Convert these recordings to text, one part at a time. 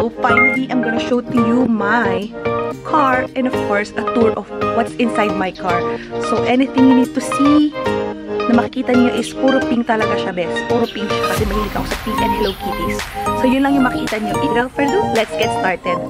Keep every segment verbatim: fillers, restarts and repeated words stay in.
So finally, I'm gonna show to you my car and of course, a tour of what's inside my car. So anything you need to see na makikita niyo is puro pink talaga siya, best. Puro pink siya kasi mahilig ako sa pink and Hello Kitties. So yun lang yung makikita niyo. Without further ado, let's get started.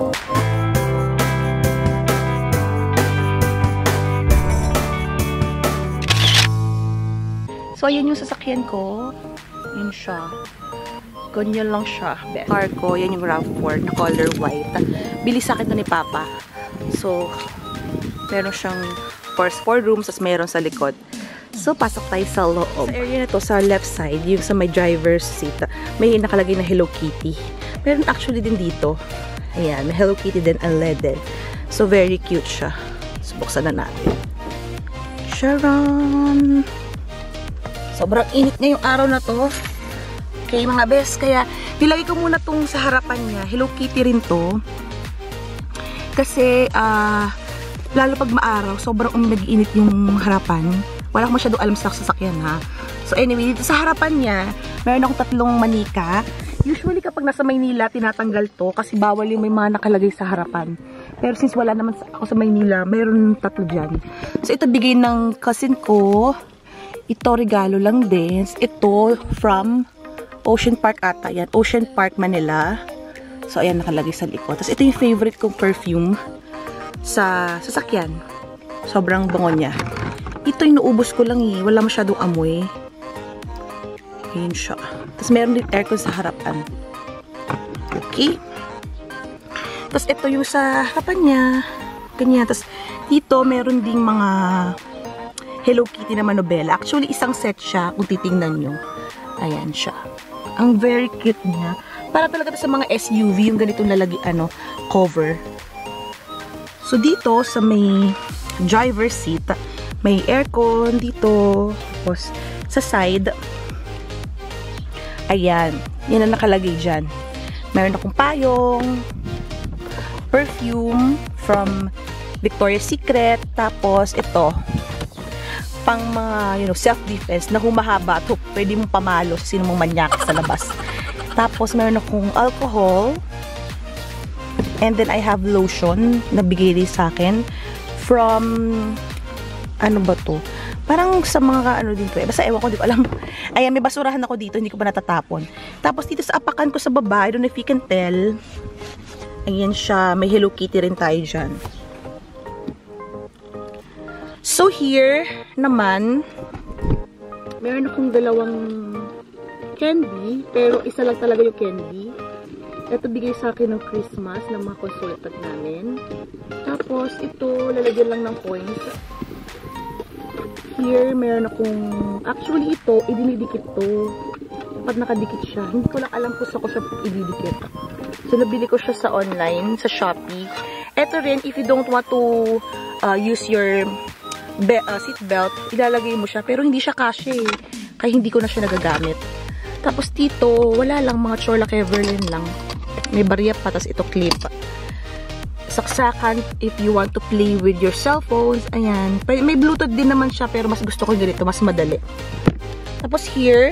So ayan yung sasakyan ko. Yun siya. Ganyan lang siya. Best. Car ko, yan yung RAV four na color white. Bili sa akin to ni Papa. So, meron siyang first four rooms, as meron sa likod. So, pasok tayo sa loob. Sa area na to, sa left side, yung sa may driver's seat, may nakalagay na Hello Kitty. Meron actually din dito. Ayan, may Hello Kitty din unleaded. So, very cute siya. So, buksan na natin. Sharon! Sobrang init na yung araw na to. Okay, mga best. Kaya, nilagay ko muna tong sa harapan niya. Hello Kitty rin to. Kasi, ah, uh, lalo pag maaraw, sobrang um, nag-iinit yung harapan. Wala akong masyado alam sa sasakyan, ha. So, anyway, dito sa harapan niya, meron akong tatlong manika. Usually, kapag nasa Maynila, tinatanggal to kasi bawal yung may mga nakalagay sa harapan. Pero since wala naman ako sa Maynila, meron tatlo dyan. So, ito bigay ng cousin ko. Ito, regalo lang din. Ito, from Ocean Park ata. Yan, Ocean Park, Manila. So, ayan, nakalagay sa likod. Tapos, ito yung favorite kong perfume sa sasakyan. Sobrang bango niya. Ito yung naubos ko lang eh. Wala masyadong amoy. Ayan siya. Tapos, meron din aircon sa harapan. Okay. Tapos, ito yung sa harapan niya. Ganyan. Tapos, dito, meron ding mga Hello Kitty na manobela. Actually, isang set siya kung titingnan nyo. Ayan siya. Ang very cute niya. Para talaga sa mga S U V, yung ganitong lalagi, ano, cover. So, dito, sa may driver's seat, may aircon dito. Tapos, sa side, ayan. Yan ang nakalagay dyan. Meron akong payong, perfume from Victoria's Secret. Tapos, ito, pang mga, you know, self-defense na humahaba. Ito, pwede mong pamalo sa sino mong manyaka sa labas. Tapos, meron akong alcohol. And then, I have lotion na bigay rin sa akin from, ano ba to? Parang sa mga, ano din to eh. Basta ewan ko, di ko alam. Ayan, may basurahan ako dito, hindi ko pa natatapon. Tapos, dito sa apakan ko sa baba, I don't know if you can tell. Ayan siya, may Hello Kitty rin tayo dyan. So, here naman, meron akong dalawang candy, pero isa lang talaga yung candy. Ito bigay sa akin ng Christmas ng mga consultant namin. Tapos, ito, lalagyan lang ng coins. Here, meron akong, actually ito, idinidikit to. Dapat nakadikit siya. Hindi ko lang alam kung saan ko siya ididikit. So, nabili ko siya sa online, sa Shopee. Ito rin, if you don't want to uh, use your Be uh, seat belt, ilalagay mo siya. Pero hindi siya kasya eh. Kaya hindi ko na siya nagagamit. Tapos dito, wala lang, mga Chorlac Everlane lang. May barya pa, tapos ito clip. Saksakan if you want to play with your cell phones. Ayan. May Bluetooth din naman siya, pero mas gusto ko ganito, mas madali. Tapos here,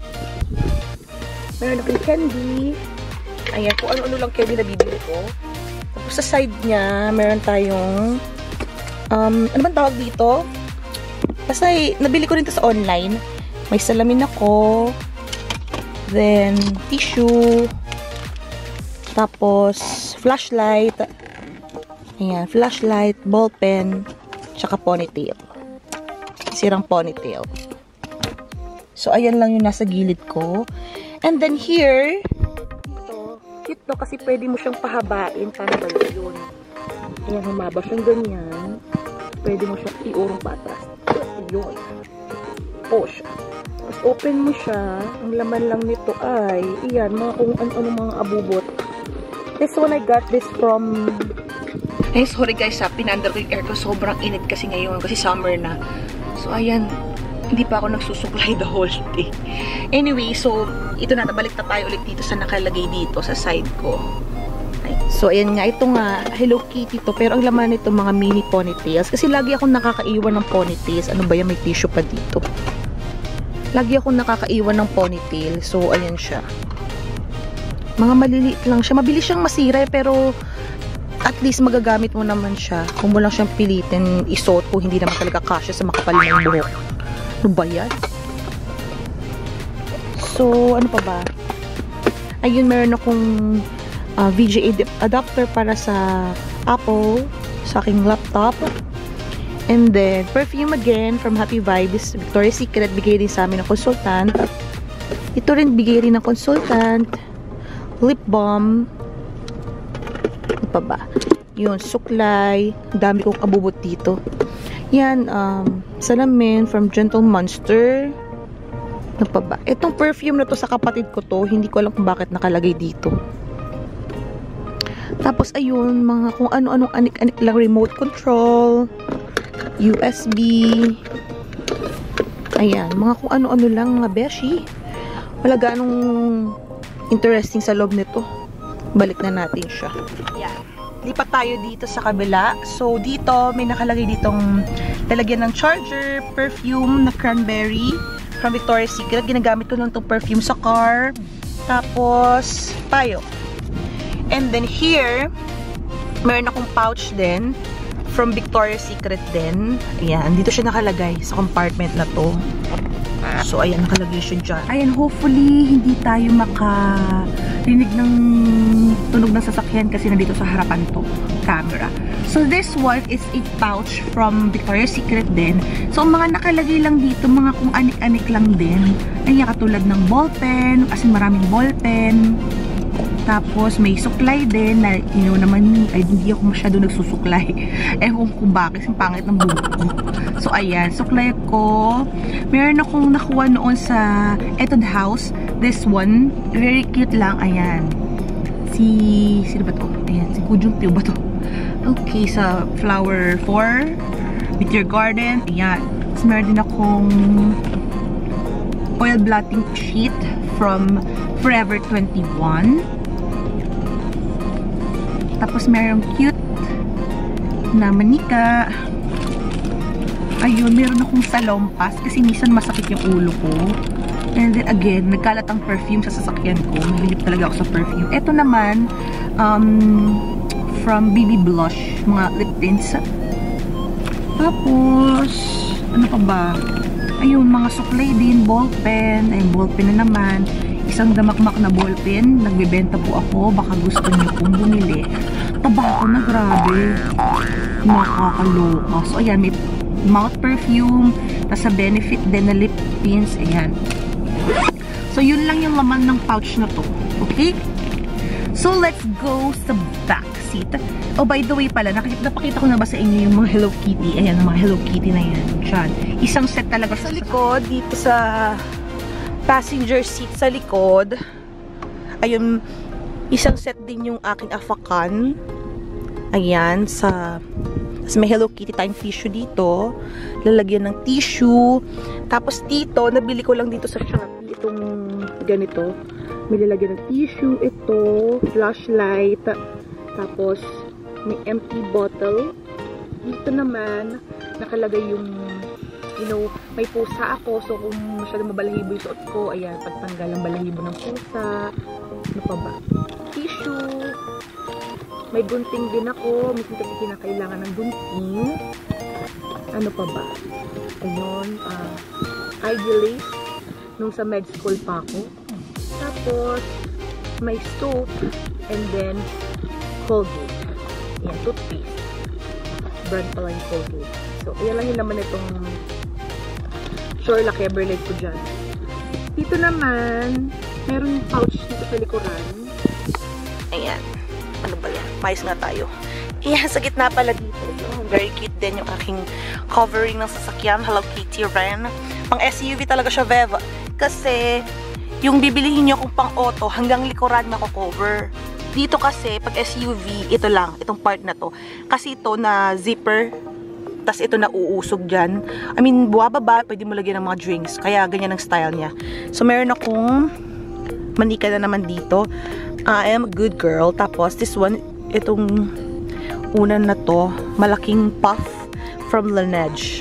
meron akong candy. Ayan, kung ano-ano lang candy na bibili ko. Tapos sa side niya, meron tayong Um, ano bang tawag dito? Basta eh, nabili ko rin ito sa online. May salamin ako. Then, tissue. Tapos, flashlight. Ayan, flashlight, ballpen, tsaka ponytail. Sirang ponytail. So, ayan lang yung nasa gilid ko. And then here, ito, ito kasi pwede mo siyang pahabain. Paano ba yun? Ayan, humaba siyang ganyan. Pwede mo siya iurong patas. Yun. Push. Tapos open mo siya. Ang laman lang nito ay, iyan, mga kung ano-ano mga abubot. This one, I got this from... Ay, sorry guys ha, pinandar ko yung air ko. Sobrang init kasi ngayon, kasi summer na. So, ayan, hindi pa ako nagsusupply the whole day. Anyway, so, ito na, balik na tayo ulit dito sa nakalagay dito, sa side ko. So, ayan nga, ito nga, Hello Kitty to, pero ang laman nito mga mini ponytails. Kasi lagi akong nakakaiwan ng ponytails. Ano ba yan? May tissue pa dito. Lagi akong nakakaiwan ng ponytail. So, ayan siya. Mga maliliit lang siya. Mabilis siyang masira pero at least magagamit mo naman siya. Kung mo lang siyang pilitin isuot kung hindi naman talaga kasya sa makapal na yung buhok. Ano ba yan? So, ano pa ba? Ayun, meron akong uh, V G A adapter para sa Apple, sa aking laptop. And then, perfume again from Happy Vibes. Victoria's Secret, bigay din sa amin ng consultant. Ito rin, bigay rin ng consultant. Lip balm. Ano pa ba? Yun, suklay. Ang dami kong kabubot dito. Yan, um, salamin from Gentle Monster. Ano pa ba? Itong perfume na to sa kapatid ko to, hindi ko alam kung bakit nakalagay dito. Tapos, ayun, mga kung ano-anong anik-anik lang, remote control, U S B, ayan, mga kung ano-ano lang, mga beshi. Wala ganong interesting sa loob nito. Balik na natin siya. Ayan. Lipat tayo dito sa kabila. So, dito, may nakalagay ditong lalagyan ng charger, perfume na cranberry from Victoria's Secret. Ginagamit ko lang itong perfume sa car. Tapos, payo. And then here, meron akong pouch din from Victoria's Secret din. Ayan, dito siya nakalagay sa compartment na to. So, ayan, nakalagay siya dyan. Ayan, hopefully, hindi tayo makarinig ng tunog ng sasakyan kasi nandito sa harapan to, camera. So, this one is a pouch from Victoria's Secret din. So, ang mga nakalagay lang dito, mga kung anik-anik lang din. Ayan, katulad ng ballpen, kasi maraming ballpen. Tapos, may suklay din na, you know, naman, ay, hindi ako masyado nagsusuklay. Eh, kung, kung bakit, yung pangit ng buhok ko. So, ayan, suklay ko. Meron akong nakuha noon sa Etude House. This one, very cute lang, ayan. Si, sino ba to? Ayan, si Kujung Pyo ba to? Okay, sa Flower four, Meteor Garden, ayan. Tapos, meron din akong oil blotting sheet from Forever twenty-one. Tapos merong cute na manika. Ayun, meron akong salompas kasi minsan masakit yung ulo ko. And then again, nagkalat ang perfume sa sasakyan ko. Mahilig talaga ako sa perfume. Ito naman, um, from B B Blush, mga lip tints. Tapos, ano pa ba? Ayun, mga suklay din, ballpen. Ayun, ballpen na naman. Isang damakmak na ballpen. Nagbebenta po ako. Baka gusto niyo pong bumili. Tabako na, grabe. Nakakaloka. So, ayan, may mouth perfume. Tapos sa Benefit din na lip tints. Ayan. So, yun lang yung laman ng pouch na to. Okay? So, let's go sa back seat. Oh, by the way pala, nakikita, napakita ko na ba sa inyo yung mga Hello Kitty? Ayan, mga Hello Kitty na yan. Diyan. Isang set talaga sa likod. Dito sa passenger seat sa likod. Ayun, isang set din yung aking afakan. Ayan, sa, sa may Hello Kitty tayong tissue dito. Lalagyan ng tissue. Tapos dito, nabili ko lang dito sa Shopee itong ganito. May lalagyan ng tissue. Ito, flashlight. Tapos, may empty bottle. Dito naman, nakalagay yung, you know, may pusa ako. So, kung masyadong mabalahibo yung suot ko, ayan, pagtanggal ang balahibo ng pusa. Ano pa ba? Tissue. May gunting din ako. Minsan kasi kinakailangan ng gunting. Ano pa ba? Ayun, uh, I D lace. Nung sa med school pa ako. Tapos, may soap. And then, Colgate. Ayan, toothpaste. Brand pala yung Colgate. So, ayan lang yung naman itong Shorla Keberlet ko dyan. Dito naman, meron yung pouch dito sa likuran. Ayan. Ano ba yan? Mais nga tayo. Ayan, sa gitna pala dito. So, very cute din yung aking covering ng sasakyan. Hello Kitty rin. Pang S U V talaga siya, Vev. Kasi, yung bibilihin nyo kung pang auto, hanggang likuran mako-cover. Dito kasi, pag S U V, ito lang, itong part na to. Kasi ito na zipper, tas ito na uusog dyan. I mean, buwababa, pwede mo lagyan ng mga drinks. Kaya ganyan ang style niya. So, meron akong manika na naman dito. I am a good girl. Tapos, this one, itong unan na to, malaking puff from Laneige.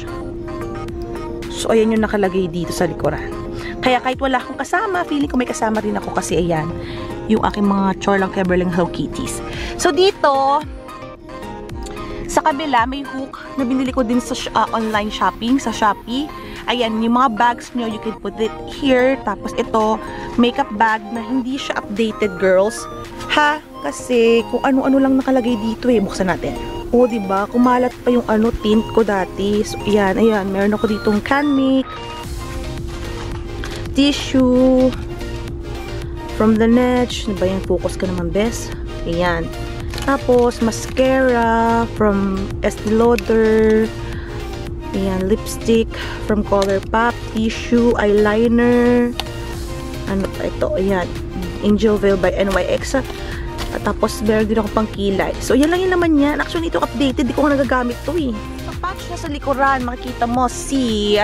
So, ayan yung nakalagay dito sa likuran. Kaya kahit wala akong kasama, feeling ko may kasama rin ako kasi ayan. yung aking mga Chorlang Keberling Hello Kitties. So, dito, sa kabila, may hook na binili ko din sa uh, online shopping, sa Shopee. Ayan, yung mga bags nyo, you can put it here. Tapos ito, makeup bag na hindi siya updated, girls. Ha? Kasi kung ano-ano lang nakalagay dito eh. Buksan natin. O, diba? Kumalat pa yung ano, tint ko dati. So, ayan, ayan. Meron ako ditong Canmake, tissue, from the Netch. Ano ba yung focus ka naman, best? Ayan. Tapos, mascara from Estee Lauder. Ayan, lipstick from Colourpop. Tissue, eyeliner. Ano pa ito? Ayan. Angel Veil by N Y X. At tapos, meron din ako pang kilay. So, yan lang yung naman yan. Actually, ito updated. Di ko nga nagagamit to eh. Sa patch na sa likuran, makikita mo si...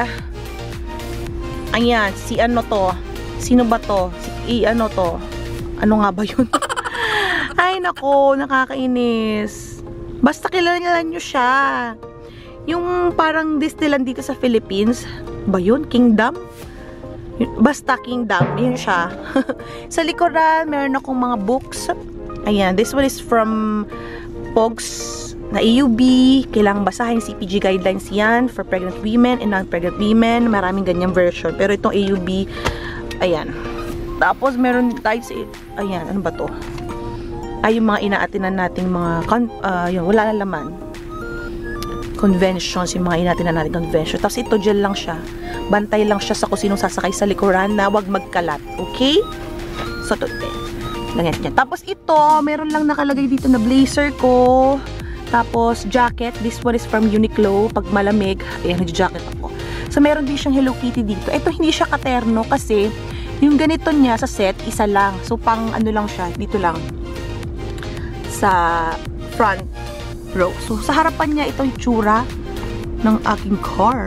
Ayan, si ano to? Sino ba to? Si ano to? Ano nga ba yun? Ay, nako, nakakainis. Basta kilala nyo siya. Yung parang distillant dito sa Philippines. Ba yun? Kingdom? Basta Kingdom. Yun siya. Sa likuran, meron akong mga books. Ayan, this one is from Pogs na A U B. Kailangang basahin C P G guidelines yan for pregnant women and non-pregnant women. Maraming ganyang version. Pero itong A U B, ayan. Tapos, meron tayo sa... Ayan, ano ba to? Ay, yung mga inaatinan nating mga, uh, yun, wala na laman. Conventions, yung mga inaatinan nating convention. Tapos ito, gel lang siya. Bantay lang siya sa kung sinong sasakay sa likuran na wag magkalat. Okay? So, ito, ganyan niya. Tapos ito, meron lang nakalagay dito na blazer ko. Tapos, jacket. This one is from Uniqlo. Pag malamig, ayan, nag-jacket ako. So, meron din siyang Hello Kitty dito. Ito, hindi siya katerno kasi yung ganito niya sa set, isa lang. So, pang ano lang siya, dito lang. Sa front row. So, sa harapan niya, ito yung tsura ng aking car.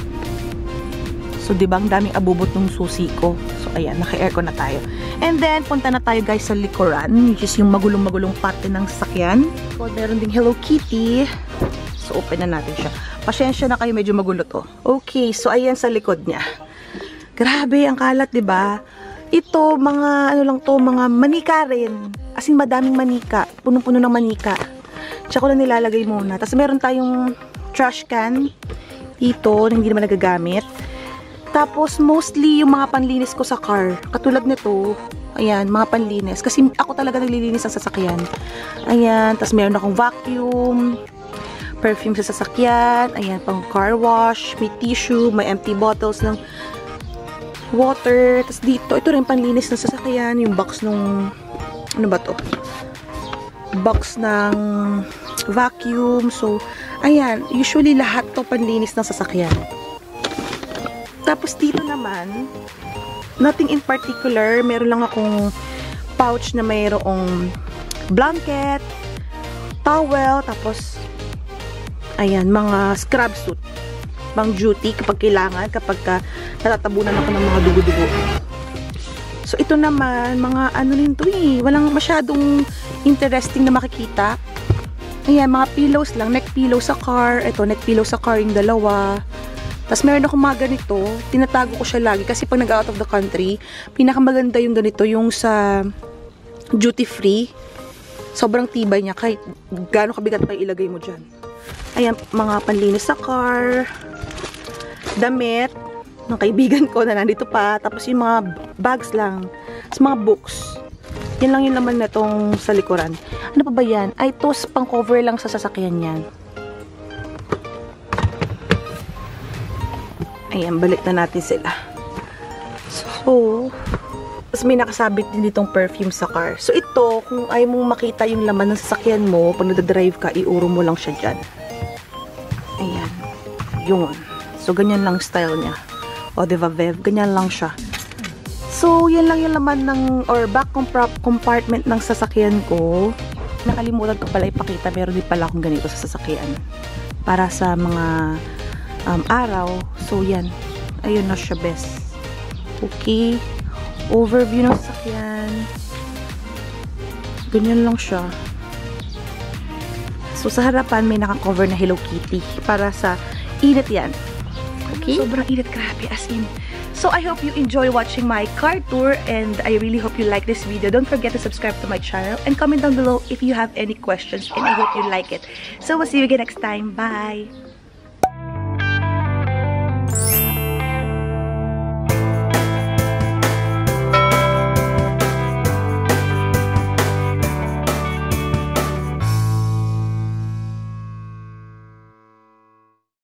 So, diba, ang daming abubot ng susi ko. So, ayan, naka-aircon na tayo. And then, punta na tayo, guys, sa likuran, which is yung magulong-magulong parte ng sasakyan. So, meron ding Hello Kitty. So, open na natin siya. Pasensya na kayo, medyo magulo to. Okay, so, ayan sa likod niya. Grabe, ang kalat, diba? Ito, mga, ano lang to, mga manika rin. As in, madaming manika. Punong-puno ng manika. Tsaka ko lang nilalagay muna. Tapos, meron tayong trash can dito, na hindi naman nagagamit. Tapos, mostly, yung mga panlinis ko sa car. Katulad nito, ayan, mga panlinis. Kasi, ako talaga naglilinis ang sasakyan. Ayan, tapos meron akong vacuum, perfume sa sasakyan, ayan, pang car wash, may tissue, may empty bottles ng water. Tapos dito, ito rin panlinis ng sasakyan, yung box nung, ano ba to? Box ng vacuum. So, ayan, usually lahat to panlinis ng sasakyan. Tapos dito naman, nothing in particular, meron lang akong pouch na mayroong blanket, towel, tapos, ayan, mga scrub suit. Pang duty kapag kailangan, kapag ka natatabunan ako ng mga dugo-dugo. So, ito naman, mga ano rin to eh. Walang masyadong interesting na makikita. Ayan, mga pillows lang. Neck pillow sa car. Ito, neck pillow sa car yung dalawa. Tapos, meron akong mga ganito. Tinatago ko siya lagi. Kasi pag nag-out of the country, pinakamaganda yung ganito. Yung sa duty free. Sobrang tibay niya. Kahit gaano kabigat pa ilagay mo dyan. Ayan, mga panlinis sa car. Damit ng kaibigan ko na nandito pa. Tapos yung mga bags lang. Tapos mga books. Yan lang yung laman na itong sa likuran. Ano pa ba yan? Ay, ito pang cover lang sa sasakyan yan. Ayan, balik na natin sila. So, tapos may nakasabit din ditong perfume sa car. So, ito, kung ayaw mong makita yung laman ng sasakyan mo, pag nagdadrive ka, iuro mo lang siya dyan. Ayan. Yun. So, ganyan lang style niya. O, diba, Vev? Ganyan lang siya. So, yan lang yung laman ng, or back compartment ng sasakyan ko. Nakalimutan ko pala ipakita, pero di pala akong ganito sa sasakyan. Para sa mga um, araw. So, yan. Ayun na siya, best. Okay. Overview ng sasakyan. Ganyan lang siya. So, sa harapan, may naka-cover na Hello Kitty. Para sa init yan. Okay? Sobrang init, grabe. As in, So I hope you enjoy watching my car tour, and I really hope you like this video. Don't forget to subscribe to my channel and comment down below if you have any questions, and I hope you like it. So we'll see you again next time. Bye!